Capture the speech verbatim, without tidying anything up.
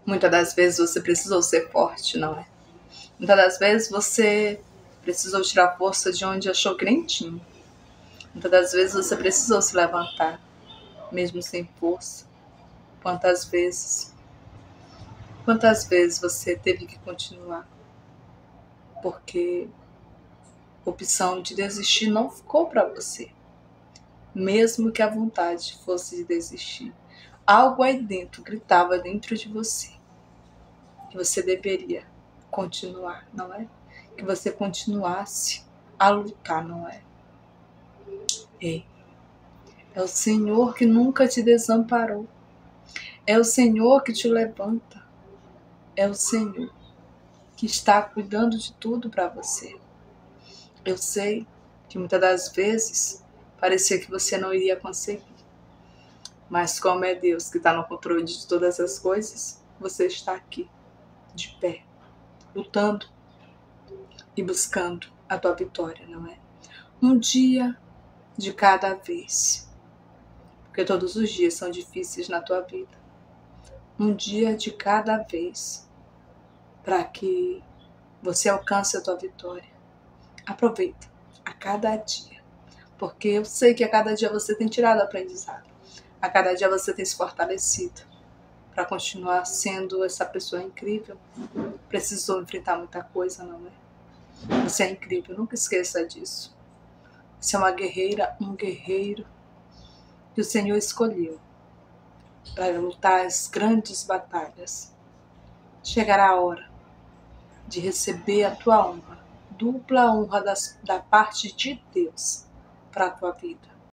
Muitas das vezes você precisou ser forte, não é? Muitas das vezes você precisou tirar força de onde achou que nem tinha. Muitas das vezes você precisou se levantar, mesmo sem força. Quantas vezes? Quantas vezes você teve que continuar? Porque a opção de desistir não ficou para você. Mesmo que a vontade fosse de desistir. Algo aí dentro gritava dentro de você que você deveria continuar, não é? Que você continuasse a lutar, não é? É. É o Senhor que nunca te desamparou. É o Senhor que te levanta. É o Senhor que está cuidando de tudo para você. Eu sei que muitas das vezes parecia que você não iria conseguir. Mas como é Deus que está no controle de todas as coisas, você está aqui, de pé, lutando e buscando a tua vitória, não é? Um dia de cada vez. Porque todos os dias são difíceis na tua vida. Um dia de cada vez. Para que você alcance a tua vitória. Aproveita a cada dia. Porque eu sei que a cada dia você tem tirado aprendizado. A cada dia você tem se fortalecido para continuar sendo essa pessoa incrível. Precisou enfrentar muita coisa, não é? Você é incrível, nunca esqueça disso. Você é uma guerreira, um guerreiro que o Senhor escolheu para lutar as grandes batalhas. Chegará a hora de receber a tua honra, dupla honra das, da parte de Deus para a tua vida.